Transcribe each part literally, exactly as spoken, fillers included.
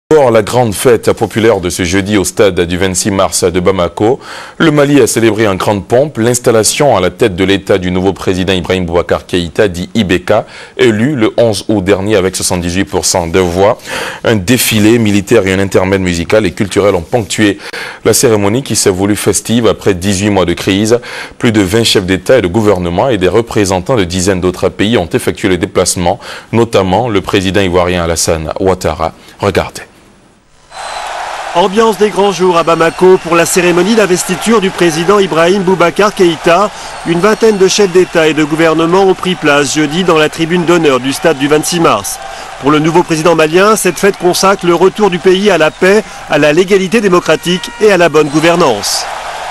Pour la grande fête populaire de ce jeudi au stade du vingt-six mars de Bamako, le Mali a célébré en grande pompe l'installation à la tête de l'État du nouveau président Ibrahim Boubacar Keïta, dit I B K, élu le onze août dernier avec soixante-dix-huit pour cent de voix. Un défilé militaire et un intermède musical et culturel ont ponctué la cérémonie qui s'est voulue festive après dix-huit mois de crise. Plus de vingt chefs d'État et de gouvernement et des représentants de dizaines d'autres pays ont effectué le déplacement, notamment le président ivoirien Alassane Ouattara. Regardez. Ambiance des grands jours à Bamako pour la cérémonie d'investiture du président Ibrahim Boubacar Keïta. Une vingtaine de chefs d'État et de gouvernement ont pris place jeudi dans la tribune d'honneur du stade du vingt-six mars. Pour le nouveau président malien, cette fête consacre le retour du pays à la paix, à la légalité démocratique et à la bonne gouvernance.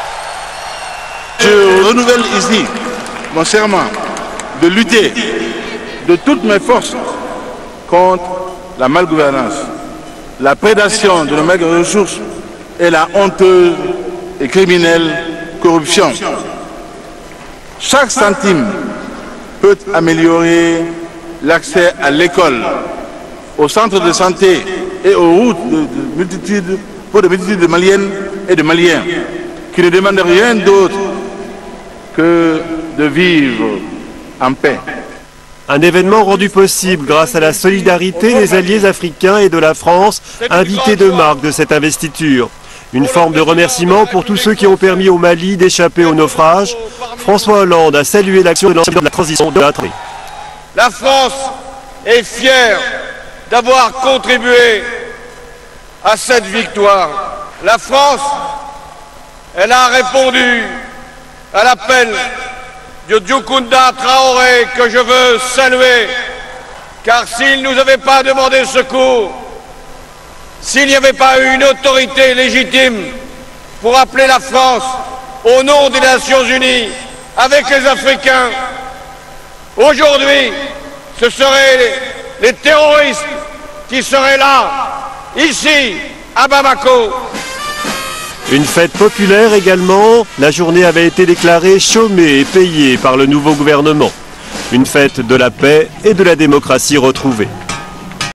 Je renouvelle ici mon serment de lutter de toutes mes forces contre la malgouvernance, la prédation de nos maigres ressources et la honteuse et criminelle corruption. Chaque centime peut améliorer l'accès à l'école, aux centres de santé et aux routes de, de multitude, pour de multitudes de Maliennes et de Maliens qui ne demandent rien d'autre que de vivre en paix. Un événement rendu possible grâce à la solidarité des alliés africains et de la France, invités de marque de cette investiture. Une forme de remerciement pour tous ceux qui ont permis au Mali d'échapper au naufrage. François Hollande a salué l'action de l'ancien de la transition de la Tré. La France est fière d'avoir contribué à cette victoire. La France, elle a répondu à l'appel de Dioukunda Traoré, que je veux saluer, car s'il ne nous avait pas demandé secours, s'il n'y avait pas eu une autorité légitime pour appeler la France au nom des Nations Unies avec les Africains, aujourd'hui, ce seraient les, les terroristes qui seraient là, ici, à Bamako. Une fête populaire également, la journée avait été déclarée chômée et payée par le nouveau gouvernement. Une fête de la paix et de la démocratie retrouvée.